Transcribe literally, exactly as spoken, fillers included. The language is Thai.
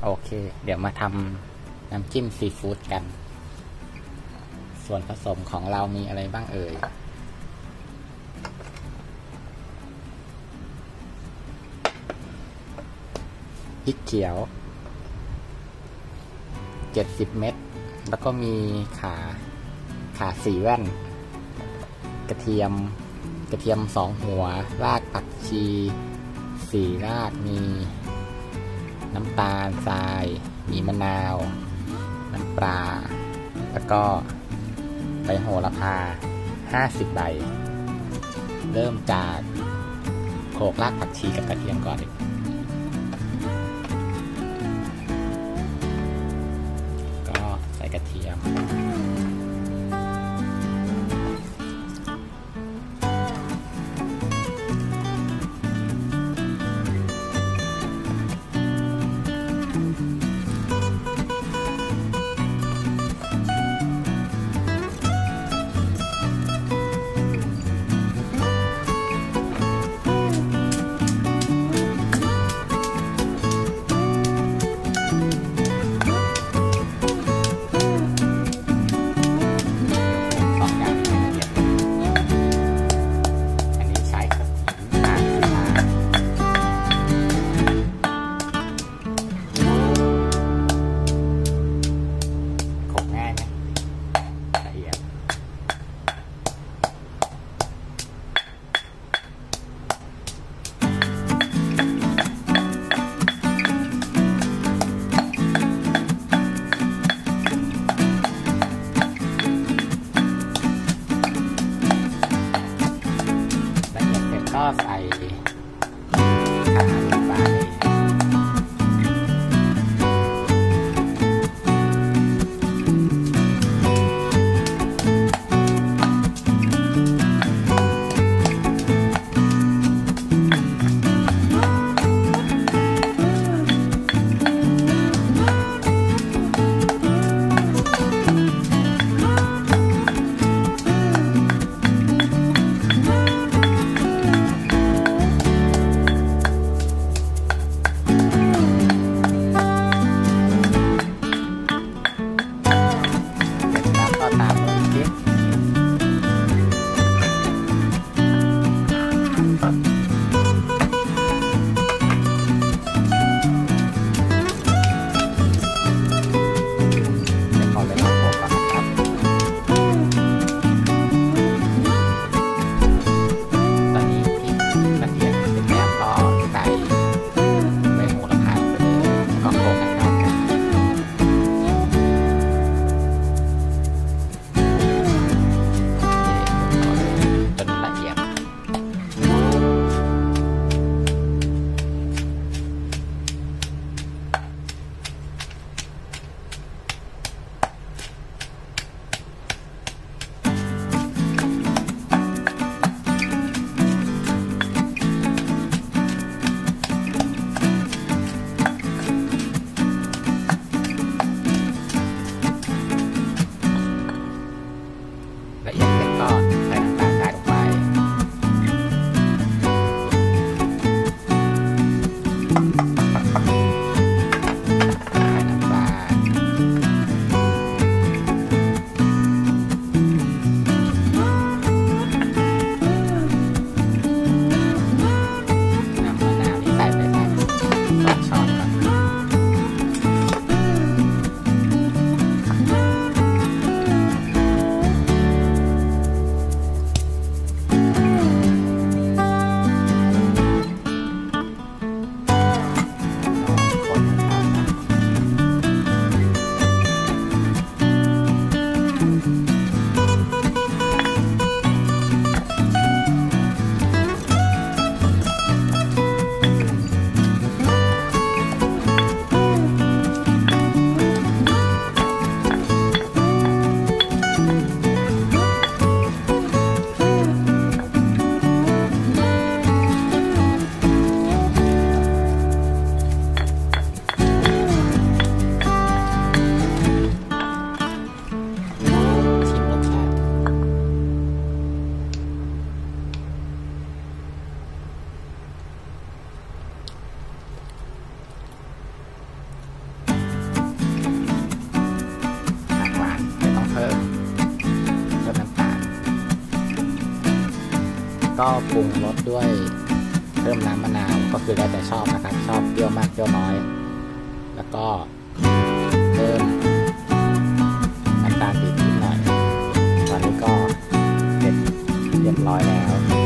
โอเคเดี๋ยวมาทำน้ำจิ้มซีฟู้ดกันส่วนผสมของเรามีอะไรบ้างเอ่ยพริกเขียวเจ็ดสิบเม็ดแล้วก็มีขาขาสีแว่นกระเทียมกระเทียมสองหัวรากผักชีสี่รากมีน้ำตาลทรายมีมะนาวน้ำปลาแล้วก็ใบโหระพาห้าสิบใบเริ่มจากโขลกรากผักชีกับกระเทียมก่อนเลยก็ใส่กระเทียมก็ปรุงรสด้วยเพิ่มน้ำมะนาวก็คือแล้วแต่ชอบนะครับชอบเปรี้ยวมากเปรี้ยวน้อยแล้วก็เพิ่มน้ำตาลปี๊บนิดหน่อยตอนนี้ก็เสร็จเรียบร้อยแล้ว